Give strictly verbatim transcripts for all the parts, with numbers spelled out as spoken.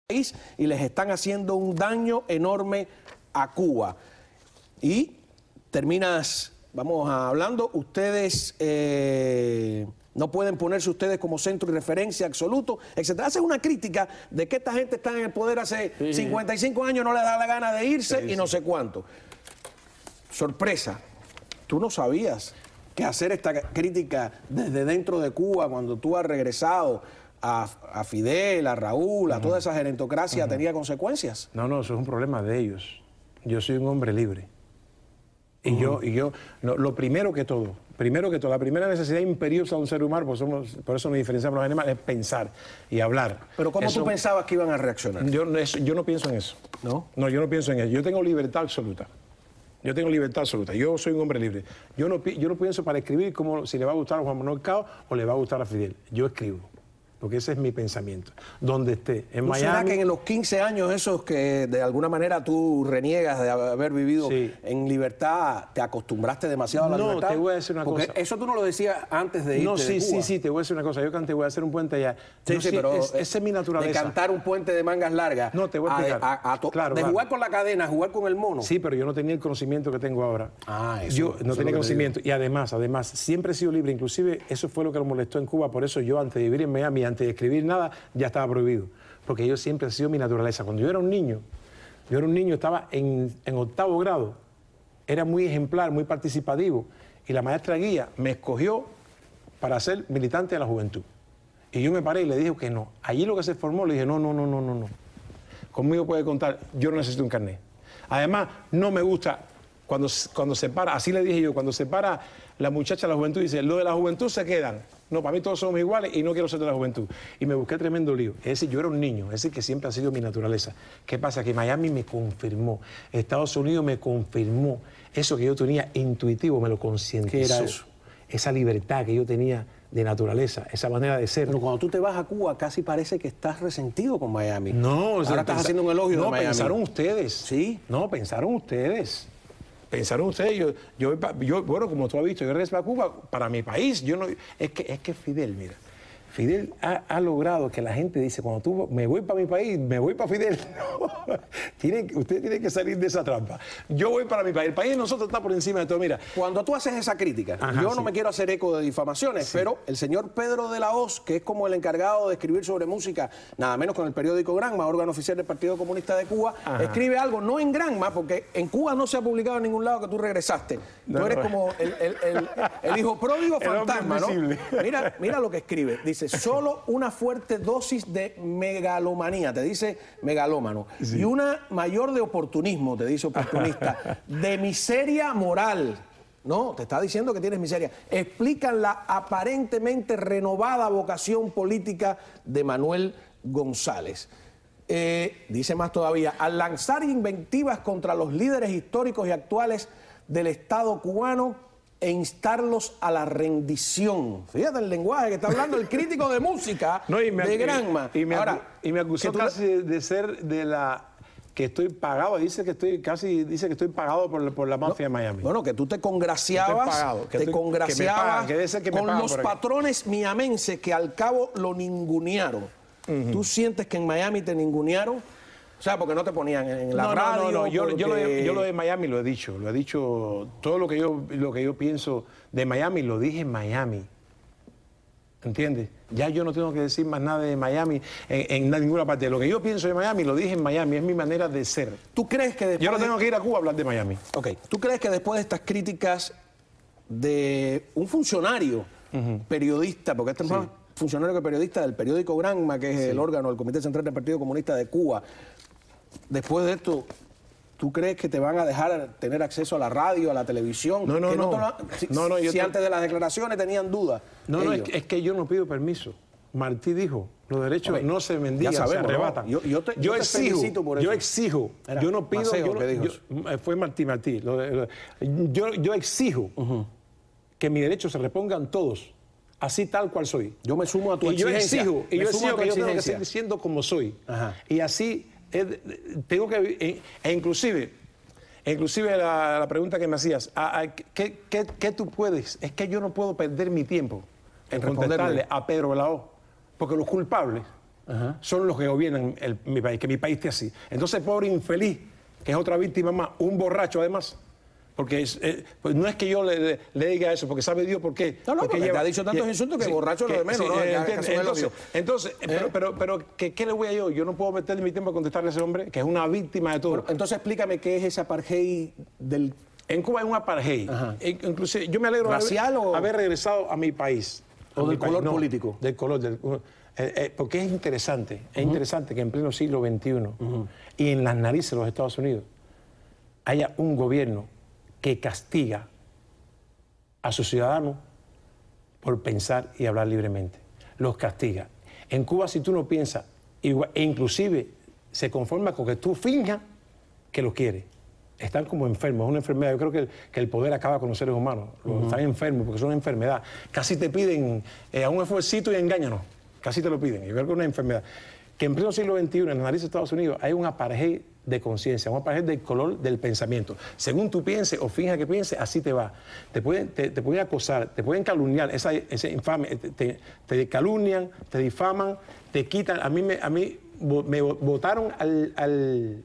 país y les están haciendo un daño enorme a Cuba. Y terminas, vamos hablando, ustedes eh, no pueden ponerse ustedes como centro y referencia absoluto, etcétera. Haces una crítica de que esta gente está en el poder hace sí. cincuenta y cinco años, no les da la gana de irse sí, y no sí. sé cuánto. Sorpresa, tú no sabías que hacer esta crítica desde dentro de Cuba, cuando tú has regresado a, a Fidel, a Raúl, a uh-huh. toda esa gerentocracia, uh-huh. tenía consecuencias. No, no, eso es un problema de ellos. Yo soy un hombre libre. Y uh-huh. yo, y yo no, lo primero que todo, primero que todo, la primera necesidad imperiosa de un ser humano, pues somos, por eso nos diferenciamos los animales, es pensar y hablar. Pero ¿cómo eso, tú pensabas que iban a reaccionar? Yo, eso, yo no pienso en eso. ¿No? No, yo no pienso en eso. Yo tengo libertad absoluta. Yo tengo libertad absoluta. Yo soy un hombre libre. Yo no, yo no pienso para escribir como si le va a gustar a Juan Manuel Cao o le va a gustar a Fidel. Yo escribo. Porque ese es mi pensamiento. Donde esté, en ¿No Miami... será que en los quince años esos que de alguna manera tú reniegas de haber vivido sí. en libertad, te acostumbraste demasiado a la no, libertad? No, te voy a decir una Porque cosa. eso tú no lo decías antes de irte No, sí, de Cuba. sí, sí, te voy a decir una cosa. Yo canté, voy a hacer un puente allá. Sí, no, sí, sí, pero es, esa es mi naturaleza. De cantar un puente de mangas largas. No, te voy a explicar. A, a, a to, claro, de claro. jugar con la cadena, jugar con el mono. Sí, pero yo no tenía el conocimiento que tengo ahora. Ah, eso. Yo no eso tenía conocimiento. Y además, además, siempre he sido libre. Inclusive, eso fue lo que nos molestó en Cuba. Por eso yo, antes de vivir en Miami, antes de escribir nada, ya estaba prohibido, porque yo siempre he sido mi naturaleza. Cuando yo era un niño, yo era un niño, estaba en, en octavo grado, era muy ejemplar, muy participativo, y la maestra guía me escogió para ser militante de la juventud. Y yo me paré y le dije que no. Allí lo que se formó, le dije, no, no, no, no, no, no. Conmigo puede contar, yo no necesito un carnet. Además, no me gusta cuando, cuando se para, así le dije yo, cuando se para la muchacha de la juventud y dice, lo de la juventud se quedan. No, para mí todos somos iguales y no quiero ser de la juventud. Y me busqué tremendo lío. Es decir, yo era un niño, es decir, que siempre ha sido mi naturaleza. ¿Qué pasa? Que Miami me confirmó, Estados Unidos me confirmó eso que yo tenía intuitivo, me lo concientizó. ¿Qué era eso? Esa libertad que yo tenía de naturaleza, esa manera de ser. Pero cuando tú te vas a Cuba, casi parece que estás resentido con Miami. No, ahora o sea, estás pensa... haciendo un elogio no, de Miami. No, pensaron ustedes. ¿Sí? No, pensaron ustedes. Pensaron ustedes, yo, yo, yo, bueno, como tú has visto, yo regresé a Cuba para mi país. Yo no, es que, es que Fidel, mira, Fidel ha, ha logrado que la gente dice, cuando tú me voy para mi país, me voy para Fidel. No, tienen, ustedes tienen que salir de esa trampa. Yo voy para mi país. El país de nosotros está por encima de todo. Mira, cuando tú haces esa crítica, Ajá, yo no sí. me quiero hacer eco de difamaciones, sí. pero el señor Pedro de la Hoz, que es como el encargado de escribir sobre música, nada menos con el periódico Granma, órgano oficial del Partido Comunista de Cuba, Ajá. escribe algo, no en Granma, porque en Cuba no se ha publicado en ningún lado que tú regresaste. No, tú eres no. como el, el, el, el hijo pródigo fantasma, ¿no? Mira, mira lo que escribe. Dice, solo una fuerte dosis de megalomanía, te dice megalómano, sí. y una mayor de oportunismo, te dice oportunista, de miseria moral, no, te está diciendo que tienes miseria, explican la aparentemente renovada vocación política de Manuel González. Eh, dice más todavía, al lanzar inventivas contra los líderes históricos y actuales del Estado cubano, e instarlos a la rendición. Fíjate el lenguaje que está hablando el crítico de música no, y me, de Granma. Y, y, me, Ahora, y me acusó casi de, de ser de la... que estoy pagado, dice que estoy casi dice que estoy pagado por, por la mafia no, de Miami. Bueno, que tú te congraciabas, pagado, que te estoy, congraciabas que me pagan, que que me con los patrones miamenses que al cabo lo ningunearon. Uh-huh. ¿Tú sientes que en Miami te ningunearon? O sea, porque no te ponían en la no, radio. No, no, no. Yo, porque... yo, lo de, yo lo de Miami lo he dicho. Lo he dicho. Todo lo que yo, lo que yo pienso de Miami lo dije en Miami. ¿Entiendes? Ya yo no tengo que decir más nada de Miami en, en ninguna parte. Lo que yo pienso de Miami lo dije en Miami. Es mi manera de ser. ¿Tú crees que después... Yo no tengo que ir a Cuba a hablar de Miami. Ok. ¿Tú crees que después de estas críticas de un funcionario uh-huh. periodista, porque este es más sí. funcionario que periodista del periódico Granma, que es sí. el órgano del Comité Central del Partido Comunista de Cuba, después de esto, ¿tú crees que te van a dejar tener acceso a la radio, a la televisión? No, no, que no. no, lo, si no, no si te... antes de las declaraciones tenían dudas. No, no, es que, es que yo no pido permiso. Martí dijo, los derechos okay. no se mendigan, se arrebatan. ¿no? Yo, yo, te, yo, yo te exijo, por eso. yo exijo, Era, yo no pido... Maceo, yo, dijo yo, fue Martí, Martí. Lo de, lo, yo, yo exijo uh-huh. que mis derechos se repongan todos. Así tal cual soy. Yo me sumo a tu y exigencia. Yo exijo, y yo exijo que yo tengo que seguir siendo como soy. Ajá. Y así eh, tengo que... Eh, e inclusive, inclusive la, la pregunta que me hacías, a, a, ¿qué, qué, ¿qué tú puedes? Es que yo no puedo perder mi tiempo en contestarle a Pedro de la Hoz, porque los culpables Ajá. son los que gobiernan el, mi país, que mi país esté así. Entonces, pobre infeliz, que es otra víctima más, un borracho además, porque es, eh, pues no es que yo le, le, le diga eso, porque sabe Dios por qué. No, no, porque porque lleva, te ha dicho tantos que, insultos que sí, borracho es lo de menos, sí, ¿no? Eh, Ya, entonces, entonces, entonces ¿Eh? pero, pero, pero ¿qué, ¿qué le voy a yo? Yo no puedo meter mi tiempo a contestarle a ese hombre, que es una víctima de todo. Bueno, entonces explícame qué es ese apartheid del... En Cuba hay un apartheid. Inclusive, yo me alegro de haber, o... haber regresado a mi país. ¿O del color no, político? Del color, del, eh, eh, porque es interesante, uh-huh. es interesante que en pleno siglo veintiuno uh-huh. y en las narices de los Estados Unidos haya un gobierno que castiga a sus ciudadanos por pensar y hablar libremente. Los castiga. En Cuba, si tú no piensas, igual, e inclusive se conforma con que tú finjas que lo quieres. Están como enfermos, es una enfermedad. Yo creo que el, que el poder acaba con los seres humanos. Uh-huh. Están enfermos porque es una enfermedad. Casi te piden eh, a un esfuercito y engáñanos. Casi te lo piden. Yo creo que es una enfermedad. Que en pleno siglo veintiuno, en la nariz de Estados Unidos, hay un apartheid de conciencia, un apartheid del color del pensamiento. Según tú pienses o finjas que pienses, así te va. Te pueden, te, te pueden acosar, te pueden calumniar, esa, esa infame, te, te, te calumnian, te difaman, te quitan. A mí me, a mí me votaron al... al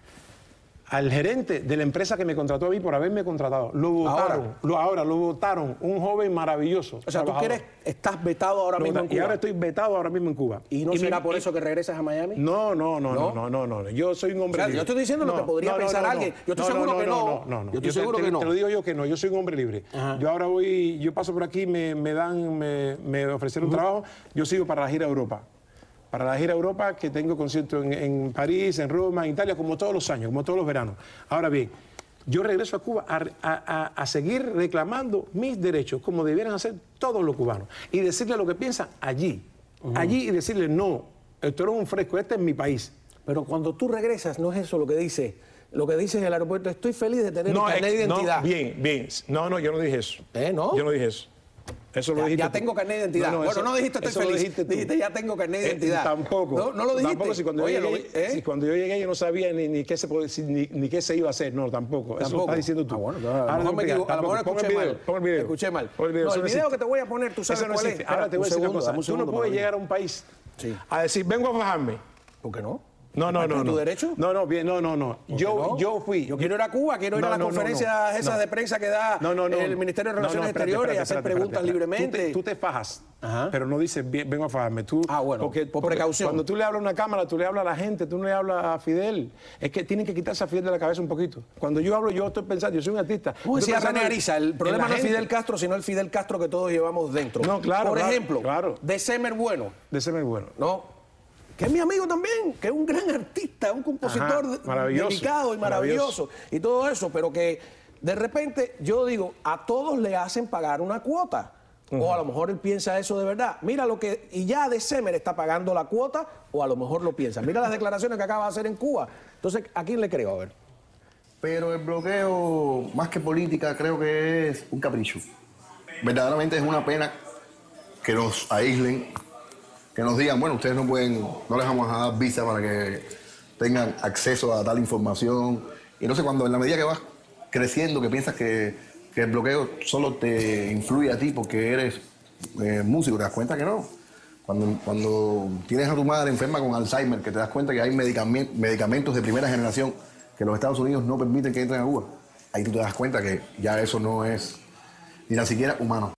al gerente de la empresa que me contrató a mí por haberme contratado. Lo votaron. Ahora, lo, ahora lo votaron. Un joven maravilloso. O sea, tú quieres, estás vetado ahora lo mismo en Cuba. Y ahora estoy vetado ahora mismo en Cuba. ¿Y no y será mi, por y, eso que regresas a Miami? No, no, no, no, no, no, no. no. Yo soy un hombre o sea, libre. Yo estoy diciendo lo no, que podría no, pensar no, no, alguien. Yo estoy no, seguro no, que no. No, no, no. Yo estoy yo seguro te, que te, no. Te lo digo yo que no. Yo soy un hombre libre. Ajá. Yo ahora voy, yo paso por aquí, me, me dan, me, me ofrecieron uh-huh. trabajo. Yo sigo para la gira a Europa. Para la gira a Europa, que tengo conciertos en, en París, en Roma, en Italia, como todos los años, como todos los veranos. Ahora bien, yo regreso a Cuba a, a, a seguir reclamando mis derechos, como debieran hacer todos los cubanos, y decirle lo que piensan allí, uh-huh. allí y decirle, no, esto no es un fresco, este es mi país. Pero cuando tú regresas, no es eso lo que dice, lo que dice en el aeropuerto, estoy feliz de tener no, un carnet de identidad. No, bien, bien, no, no, yo no dije eso. ¿Eh, no? Yo no dije eso. Eso lo ya, dijiste ya tengo carnet de identidad. No, no, bueno, eso, no dijiste estoy feliz, dijiste, dijiste ya tengo carnet de identidad. Eh, tampoco. No, no lo dijiste. Tampoco, si cuando, Oye, yo llegué, ¿eh? si cuando yo llegué yo no sabía ni, ni, qué, se, ni, ni qué se iba a hacer. No, tampoco. tampoco. Eso lo estás diciendo tú. Ah, bueno, claro. A lo mejor, me equivoco, a lo mejor escuché video, mal. Pon el video. Escuché mal. Pon el video, no, el video existe. que te voy a poner, tú sabes no cuál existe. es. Ahora te voy a decir una cosa. Tú no puedes llegar a un país sí. a decir, vengo a fajarme. ¿Por qué no? No, no, no. ¿Tu no. derecho? No, no, bien, no, no, no. Yo, no. yo fui. Yo quiero ir a Cuba, quiero ir no, a las no, conferencias no, no, esas no. de prensa que da no, no, no, el Ministerio de Relaciones no, no, espérate, Exteriores espérate, y hacer espérate, preguntas espérate. libremente. Tú te, tú te fajas, Ajá. pero no dices, vengo a fajarme. Tú, ah, bueno, porque, por porque precaución. Cuando tú le hablas a una cámara, tú le hablas a la gente, tú no le hablas a Fidel. Es que tienen que quitarse a Fidel de la cabeza un poquito. Cuando yo hablo, yo estoy pensando, yo soy un artista. Como decía René Ariza, el problema no es gente. Fidel Castro, sino el Fidel Castro que todos llevamos dentro. No, claro, Por claro, ejemplo, claro. de Semer Bueno. De Semer Bueno. No. Que es mi amigo también, que es un gran artista, un compositor Ajá, delicado y maravilloso, maravilloso y todo eso, pero que de repente yo digo, a todos le hacen pagar una cuota. Uh-huh. O a lo mejor él piensa eso de verdad. Mira lo que, y ya de Semer está pagando la cuota, o a lo mejor lo piensa. Mira las declaraciones que acaba de hacer en Cuba. Entonces, ¿a quién le creo? A ver. Pero el bloqueo, más que política, creo que es un capricho. Verdaderamente es una pena que nos aíslen, que nos digan, bueno, ustedes no pueden, no les vamos a dar visa para que tengan acceso a tal información. Y entonces cuando en la medida que vas creciendo, que piensas que, que el bloqueo solo te influye a ti porque eres eh, músico, te das cuenta que no. Cuando, cuando tienes a tu madre enferma con Alzheimer, que te das cuenta que hay medicament, medicamentos de primera generación que los Estados Unidos no permiten que entren a Cuba, ahí tú te das cuenta que ya eso no es ni tan siquiera humano.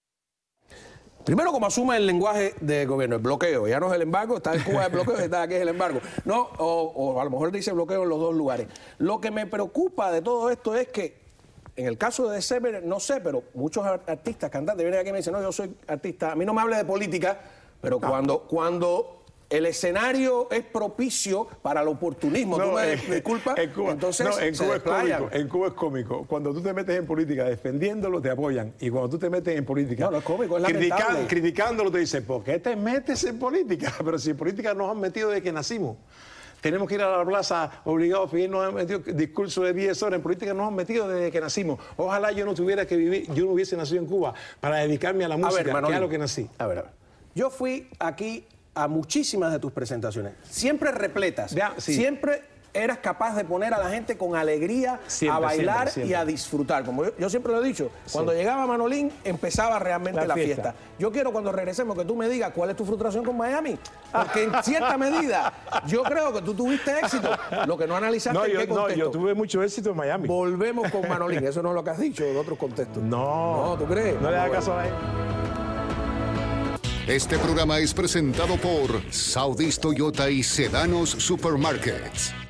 Primero, como asume el lenguaje del gobierno, el bloqueo, ya no es el embargo, está en Cuba el bloqueo, está aquí es el embargo. No, o, o a lo mejor dice bloqueo en los dos lugares. Lo que me preocupa de todo esto es que, en el caso de Semer, no sé, pero muchos artistas, cantantes, vienen aquí y me dicen, no, yo soy artista, a mí no me hable de política, pero no. cuando, cuando el escenario es propicio para el oportunismo, no, tú me eh, disculpas, en Cuba, entonces no, en se Cuba es desplayan. cómico, en Cuba es cómico. Cuando tú te metes en política defendiéndolo, te apoyan. Y cuando tú te metes en política no, no es cómico, es criticando, criticándolo, te dicen, ¿por qué te metes en política? Pero si en política nos han metido desde que nacimos. Tenemos que ir a la plaza obligados, Fidel nos ha metido discurso de diez horas, en política nos han metido desde que nacimos. Ojalá yo no tuviera que vivir, yo no hubiese nacido en Cuba para dedicarme a la música, a ver, Manolín, que es a lo que nací. A ver, a ver. Yo fui aquí a muchísimas de tus presentaciones, siempre repletas, ya, sí. siempre eras capaz de poner a la gente con alegría Siempre, a bailar siempre, siempre. y a disfrutar. Como yo, yo siempre lo he dicho, cuando llegaba Manolín empezaba realmente la, La fiesta. fiesta. Yo quiero cuando regresemos que tú me digas cuál es tu frustración con Miami, porque en cierta medida yo creo que tú tuviste éxito, lo que no analizaste No, en yo, qué no, contexto. yo tuve mucho éxito en Miami. Volvemos con Manolín, eso no es lo que has dicho en otros contextos. No. No, ¿tú crees? No le hagas Bueno. caso a él. Este programa es presentado por Saudis Toyota y Sedanos Supermarkets.